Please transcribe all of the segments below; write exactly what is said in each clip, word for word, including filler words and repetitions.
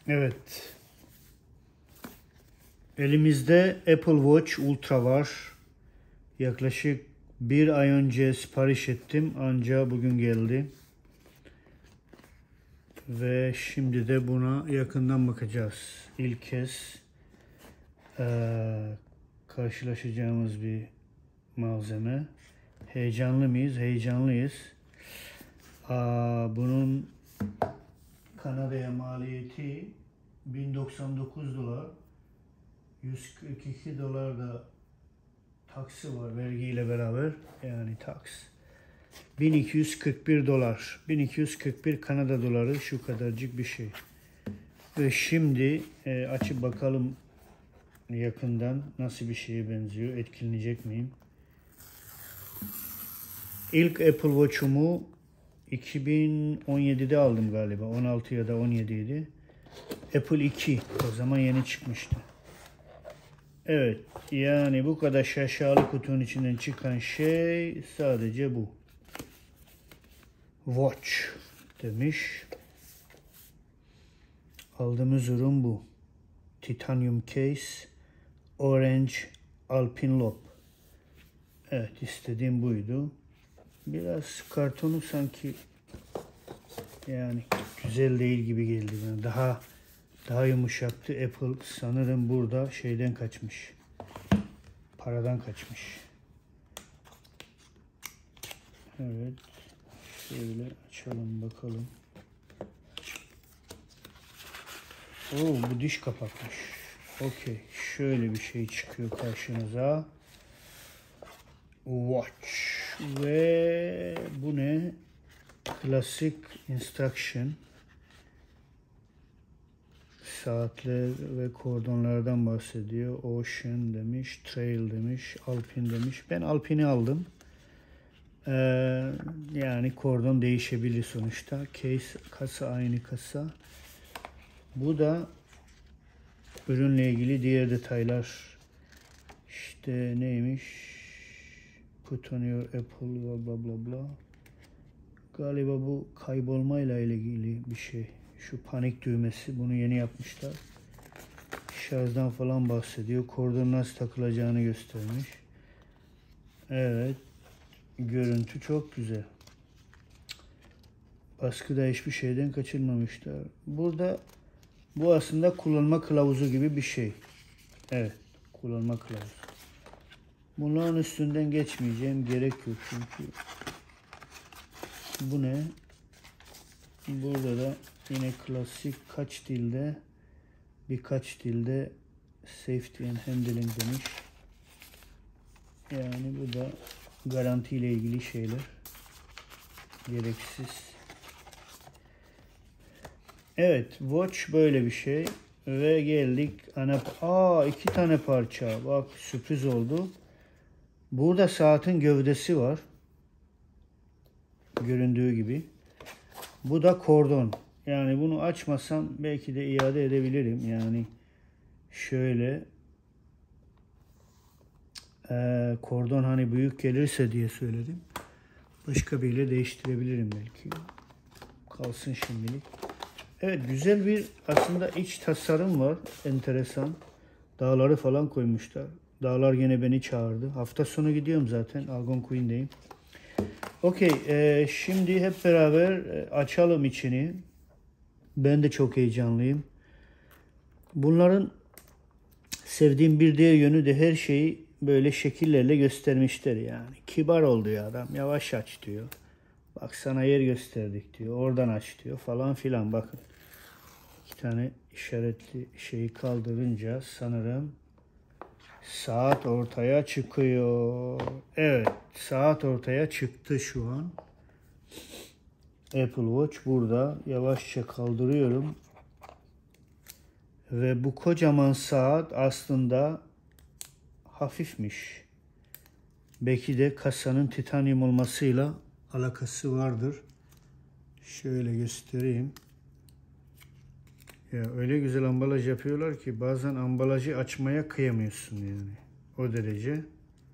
Evet. Elimizde Apple Watch Ultra var. Yaklaşık bir ay önce sipariş ettim. Ancak bugün geldi. Ve şimdi de buna yakından bakacağız. İlk kez ee, karşılaşacağımız bir malzeme. Heyecanlı mıyız? Heyecanlıyız. Aa, bunun Kanada'ya maliyeti bin doksan dokuz dolar. yüz kırk iki dolar da taksi var vergiyle beraber, yani tax. bin iki yüz kırk bir dolar. bin iki yüz kırk bir Kanada doları, şu kadarcık bir şey. Ve şimdi e, açıp bakalım yakından nasıl bir şeye benziyor. Etkilenecek miyim? İlk Apple Watch'umu iki bin on yedide aldım galiba. on altı ya da on yedi idi. Apple iki. O zaman yeni çıkmıştı. Evet. Yani bu kadar şaşalı kutunun içinden çıkan şey sadece bu. Watch demiş. Aldığımız ürün bu. Titanium case. Orange Alpine Loop. Evet, istediğim buydu. Biraz kartonu sanki yani güzel değil gibi geldi bana. Daha daha yumuşaktı. Apple sanırım burada şeyden kaçmış. Paradan kaçmış. Evet. Şöyle açalım bakalım. Oo, bu diş kapakmış. Okey. Şöyle bir şey çıkıyor karşınıza. Watch. Ve bu ne? Klasik instruction. Saatler ve kordonlardan bahsediyor. Ocean demiş, Trail demiş, Alpine demiş. Ben Alpine'i aldım. Ee, yani kordon değişebilir sonuçta. Case, kasa aynı kasa. Bu da ürünle ilgili diğer detaylar. İşte neymiş? Put on your Apple bla bla bla bla. Galiba bu kaybolmayla ilgili bir şey. Şu panik düğmesi, bunu yeni yapmışlar. Şarjdan falan bahsediyor. Kordon nasıl takılacağını göstermiş. Evet. Görüntü çok güzel. Baskıda hiçbir şeyden kaçırmamışlar. Burada bu aslında kullanma kılavuzu gibi bir şey. Evet. Kullanma kılavuzu. Bunların üstünden geçmeyeceğim. Gerek yok çünkü. Bu ne? Burada da yine klasik kaç dilde birkaç dilde safety and handling demiş. Yani bu da garanti ile ilgili şeyler. Gereksiz. Evet, watch böyle bir şey. Ve geldik ana. Aa, iki tane parça. Bak, sürpriz oldu. Burada saatin gövdesi var. Göründüğü gibi. Bu da kordon. Yani bunu açmasam belki de iade edebilirim. Yani şöyle e, kordon hani büyük gelirse diye söyledim. Başka biriyle değiştirebilirim belki. Kalsın şimdilik. Evet, güzel bir aslında iç tasarım var. Enteresan. Dağları falan koymuşlar. Dağlar yine beni çağırdı. Hafta sonu gidiyorum zaten. Algonquin'deyim. Okey. E, şimdi hep beraber e, açalım içini. Ben de çok heyecanlıyım. Bunların sevdiğim bir diğer yönü de her şeyi böyle şekillerle göstermişler yani. Kibar oldu ya adam. Yavaş aç diyor. Bak sana yer gösterdik diyor. Oradan aç diyor falan filan. Bakın. İki tane işaretli şeyi kaldırınca sanırım saat ortaya çıkıyor. Evet. Saat ortaya çıktı şu an. Apple Watch burada. Yavaşça kaldırıyorum. Ve bu kocaman saat aslında hafifmiş. Belki de kasanın titanyum olmasıyla alakası vardır. Şöyle göstereyim. Ya öyle güzel ambalaj yapıyorlar ki bazen ambalajı açmaya kıyamıyorsun yani. O derece.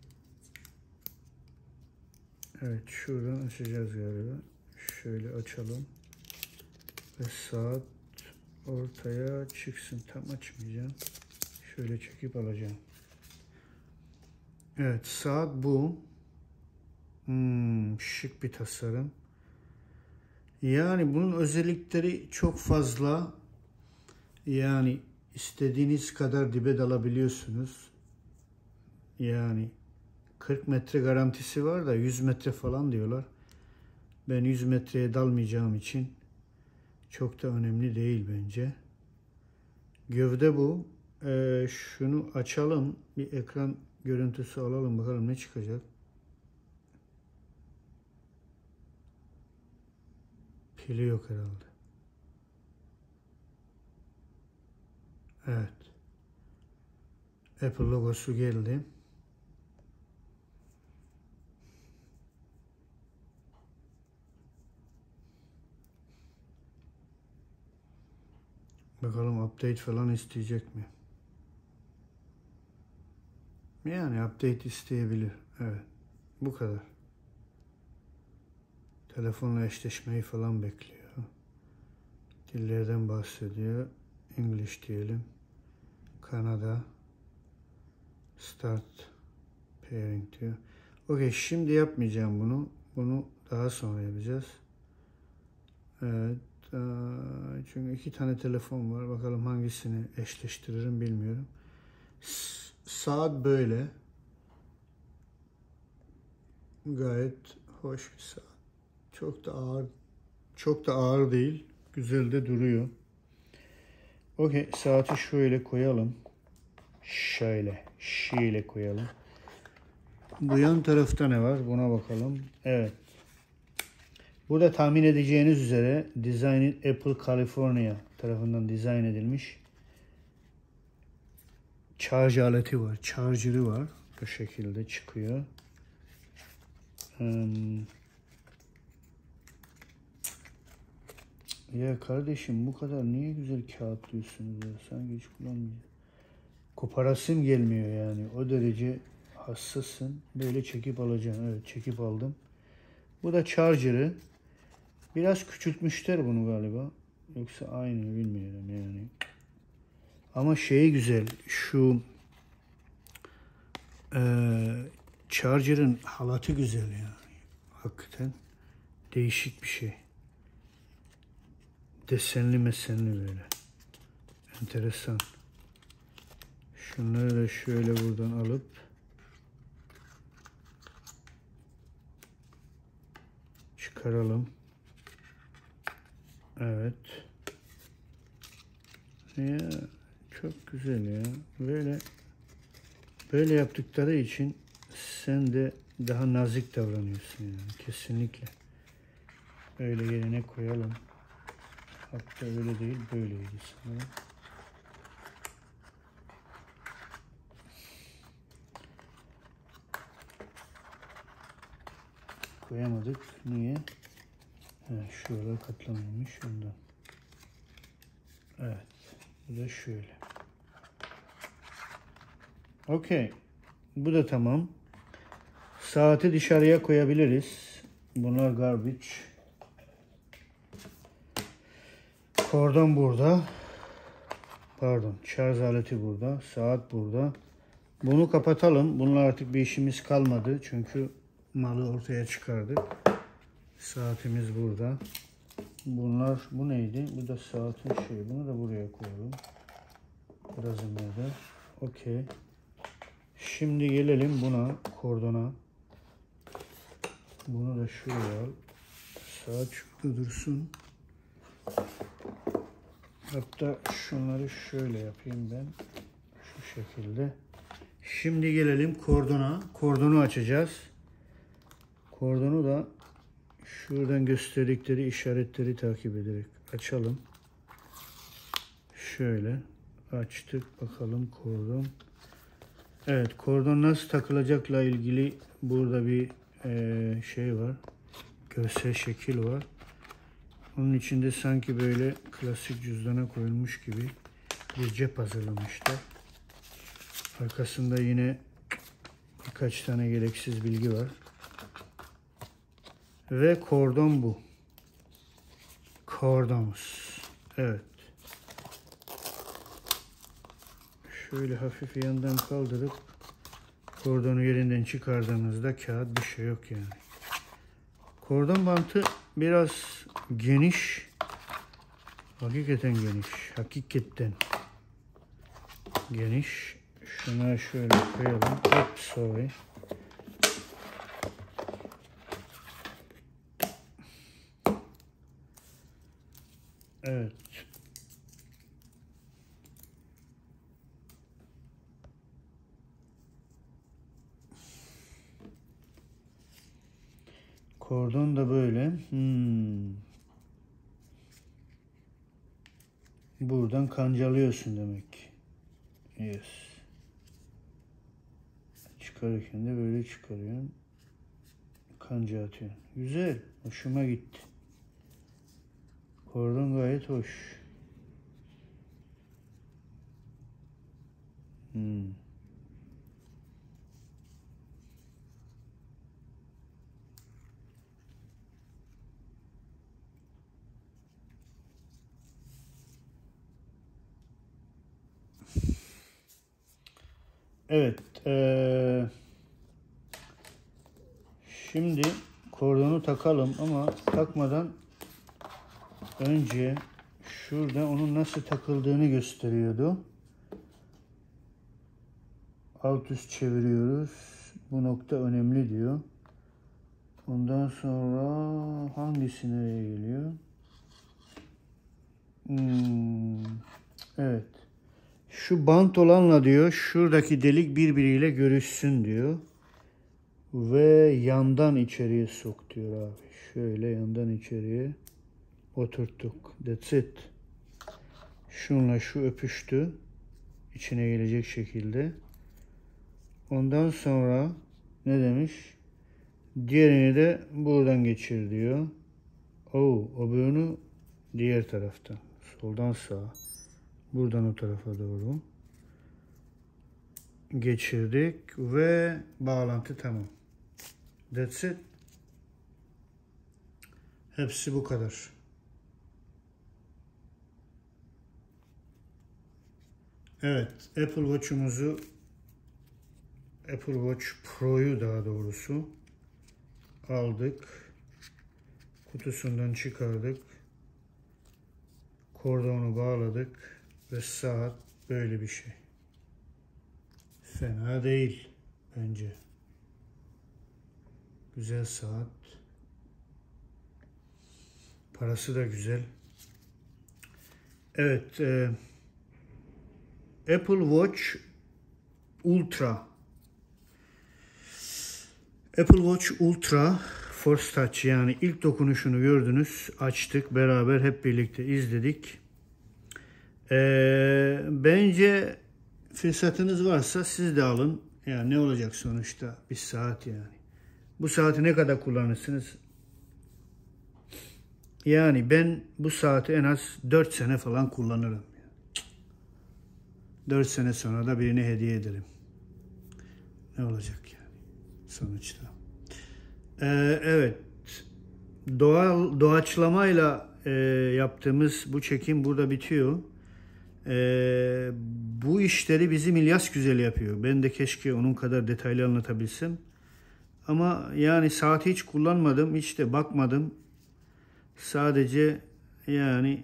Evet, şuradan açacağız galiba. Şöyle açalım. Ve saat ortaya çıksın. Tam açmayacağım. Şöyle çekip alacağım. Evet, saat bu. Hmm, şık bir tasarım. Yani bunun özellikleri çok fazla. Yani istediğiniz kadar dibe dalabiliyorsunuz. Yani kırk metre garantisi var da yüz metre falan diyorlar. Ben yüz metreye dalmayacağım için çok da önemli değil bence. Gövde bu. Ee, şunu açalım. Bir ekran görüntüsü alalım. Bakalım ne çıkacak. Pili yok herhalde. Evet. Apple logosu geldi. Bakalım update falan isteyecek mi? Yani update isteyebilir. Evet. Bu kadar. Telefonla eşleşmeyi falan bekliyor. Dillerden bahsediyor. English diyelim. Kanada. Start pairing diyor. Okey, şimdi yapmayacağım bunu. Bunu daha sonra yapacağız. Evet. Çünkü iki tane telefon var. Bakalım hangisini eşleştiririm bilmiyorum. Saat böyle. Gayet hoş bir saat. Çok da ağır, çok da ağır değil. Güzel de duruyor. Okey, saati şöyle koyalım. Şöyle, şöyle koyalım. Bu yan tarafta ne var? Buna bakalım. Evet. Burada tahmin edeceğiniz üzere Design Apple California tarafından dizayn edilmiş şarj aleti var. Charger'ı var. Bu şekilde çıkıyor. Hmm. Ya kardeşim, bu kadar niye güzel kağıtlıyorsunuz ya? Sanki hiç kullanmıyorum. Koparasım gelmiyor yani. O derece hassasın. Böyle çekip alacağım. Evet, çekip aldım. Bu da charger'ı. Biraz küçültmüşler bunu galiba. Yoksa aynı mı bilmiyorum yani. Ama şeyi güzel. Şu e, charger'ın halatı güzel yani. Hakikaten değişik bir şey. Desenli mesenli böyle. Enteresan. Şunları da şöyle buradan alıp çıkaralım. Evet. Ya çok güzel ya. Böyle böyle yaptıkları için sen de daha nazik davranıyorsun yani, kesinlikle. Öyle yerine koyalım. Hatta öyle değil, böyleydi sanırım. Koyamadık. Niye? He, şöyle katlanıyormuş ondan. Evet. Bu da şöyle. Okey. Bu da tamam. Saati dışarıya koyabiliriz. Bunlar garbage. Kordon burada. Pardon. Şarj aleti burada. Saat burada. Bunu kapatalım. Bununla artık bir işimiz kalmadı. Çünkü malı ortaya çıkardık. Saatimiz burada. Bunlar, bu neydi? Bu da saatin şeyi. Bunu da buraya koyalım. Biraz ileride. Okey. Şimdi gelelim buna, kordona. Bunu da şuraya al. Saat şurada dursun. Hatta şunları şöyle yapayım ben. Şu şekilde. Şimdi gelelim kordona. Kordonu açacağız. Kordonu da şuradan gösterdikleri işaretleri takip ederek açalım. Şöyle açtık. Bakalım kordon. Evet, kordon nasıl takılacakla ilgili burada bir e, şey var. Görsel şekil var. Onun içinde sanki böyle klasik cüzdana koyulmuş gibi bir cep hazırlamışlar. Arkasında yine birkaç tane gereksiz bilgi var. Ve kordon bu. Kordonumuz. Evet. şöyle hafif yandan kaldırıp kordonu yerinden çıkardığınızda kağıt bir şey yok yani. Kordon bantı biraz geniş. Hakikaten geniş. Hakikaten geniş. Şuna şöyle koyalım. Hop, sorry. Evet. Kordon da böyle. Hmm. Buradan kancalıyorsun demek. Yes. Çıkarırken de böyle çıkarıyorsun. Kanca atıyorsun. Güzel. Hoşuma gitti. Kordon gayet hoş. Hmm. Evet. Ee, şimdi kordonu takalım ama takmadan önce şurada onun nasıl takıldığını gösteriyordu. Alt üst çeviriyoruz. Bu nokta önemli diyor. Ondan sonra hangisi nereye geliyor? Hmm, evet. Şu bant olanla diyor şuradaki delik birbiriyle görüşsün diyor. Ve yandan içeriye sok diyor abi. Şöyle yandan içeriye oturttuk. That's it. Şunla şu öpüştü. İçine gelecek şekilde. Ondan sonra ne demiş? Diğerini de buradan geçir diyor. Oo, öbürünü diğer taraftan. Soldan sağa. Buradan o tarafa doğru. Geçirdik ve bağlantı tamam. That's it. Hepsi bu kadar. Evet, Apple Watch'umuzu Apple Watch Pro'yu daha doğrusu aldık. Kutusundan çıkardık. Kordonu bağladık ve saat böyle bir şey. Fena değil bence. Güzel saat. Parası da güzel. Evet, e, Apple Watch Ultra. Apple Watch Ultra Force Touch, yani ilk dokunuşunu gördünüz. Açtık, beraber hep birlikte izledik. Ee, bence fırsatınız varsa siz de alın. Yani ne olacak sonuçta? Bir saat yani. Bu saati ne kadar kullanırsınız? Yani ben bu saati en az dört sene falan kullanırım. dört sene sonra da birine hediye ederim. Ne olacak yani sonuçta? Ee, evet. Doğal doğaçlamayla e, yaptığımız bu çekim burada bitiyor. Ee, bu işleri bizim İlyas güzel yapıyor. Ben de keşke onun kadar detaylı anlatabilsem. Ama yani saati hiç kullanmadım, hiç de bakmadım. Sadece yani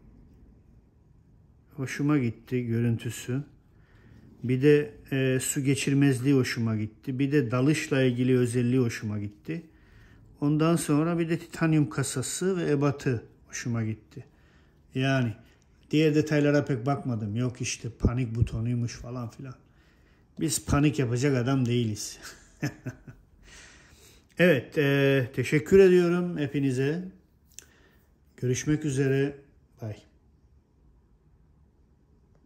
hoşuma gitti görüntüsü. Bir de e, su geçirmezliği hoşuma gitti. Bir de dalışla ilgili özelliği hoşuma gitti. Ondan sonra bir de titanyum kasası ve ebatı hoşuma gitti. Yani diğer detaylara pek bakmadım. Yok işte panik butonuymuş falan filan. Biz panik yapacak adam değiliz. Evet, e, teşekkür ediyorum hepinize. Görüşmek üzere. Bye.